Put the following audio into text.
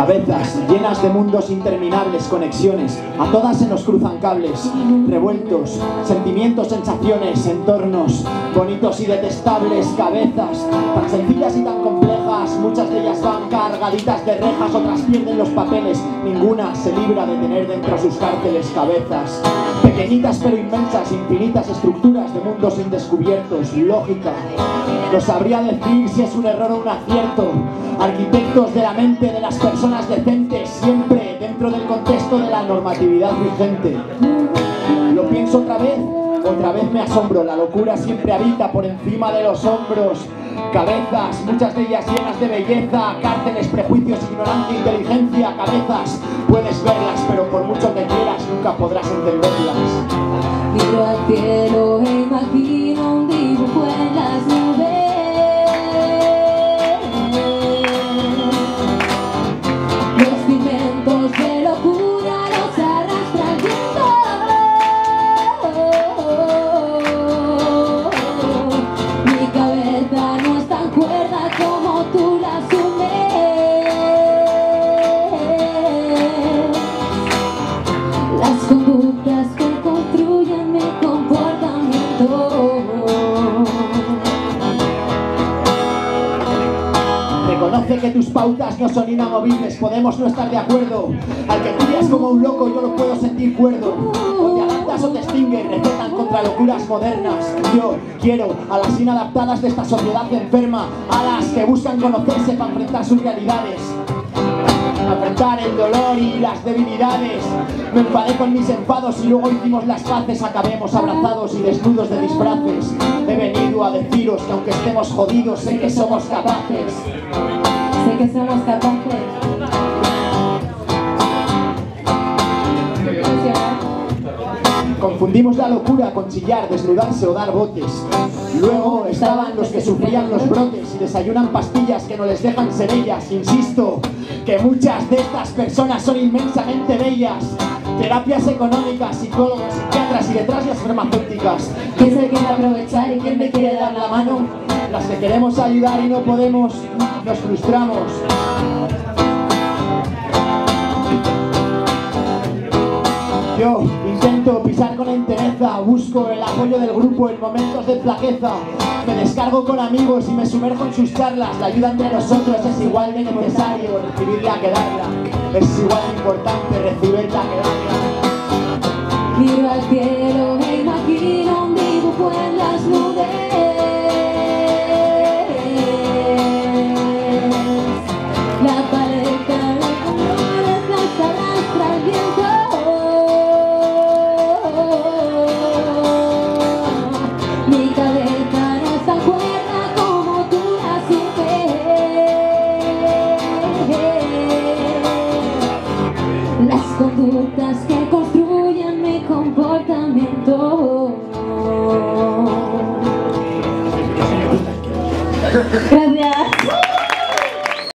Cabezas llenas de mundos interminables, conexiones, a todas se nos cruzan cables, revueltos, sentimientos, sensaciones, entornos, bonitos y detestables, cabezas, tan sencillas y tan complejas, muchas de ellas van cargaditas de rejas, otras pierden los papeles, ninguna se libra de tener dentro sus cárceles cabezas, pequeñitas pero inmensas, infinitas estructuras de mundos indescubiertos, lógica, no sabría decir si es un error o un acierto, arquitectos de la mente de las personas decentes, siempre dentro del contexto de la normatividad vigente. Lo pienso otra vez me asombro, la locura siempre habita por encima de los hombros. Cabezas, muchas de ellas llenas de belleza, cárceles, prejuicios, ignorancia, inteligencia, cabezas. Puedes verlas, pero por mucho que quieras, nunca podrás entenderlas. Miro al cielo e imagino un dibujo en las nubes. Los cimientos de locura los arrastra el viento. Mi cabeza no es tan cuerda como tú la asumes. Las conductas que construyen mi comportamiento. Reconoce que tus pautas no son inamovibles, podemos no estar de acuerdo. Al que crías como un loco yo lo puedo sentir cuerdo. O te adaptas o te extingues, recetan contra locuras modernas. Yo quiero a las inadaptadas de esta sociedad enferma, a las que buscan conocerse para enfrentar sus realidades, enfrentar el dolor y las debilidades. Me enfadé con mis enfados y luego hicimos las paces. Acabemos abrazados y desnudos de disfraces. He venido a deciros que aunque estemos jodidos, sé que somos capaces. Sé que somos capaces. Confundimos la locura con chillar, desnudarse o dar botes. Luego estaban los que sufrían los brotes y desayunan pastillas que no les dejan ser ellas. Insisto que muchas de estas personas son inmensamente bellas. Terapias económicas, psicólogos, psiquiatras y detrás las farmacéuticas. ¿Quién se quiere aprovechar y quién me quiere dar la mano? Las que queremos ayudar y no podemos, nos frustramos. Yo intento pisar con entereza, busco el apoyo del grupo en momentos de flaqueza. Me descargo con amigos y me sumerjo en sus charlas. La ayuda entre nosotros es igual de necesario recibirla que darla. Es igual de importante recibirla que darla. Miro al cielo e imagino un dibujo en las nubes. La paleta de colores las arrastra el viento. Mi cabeza no es tan cuerda como tú la asumes. Las conductas que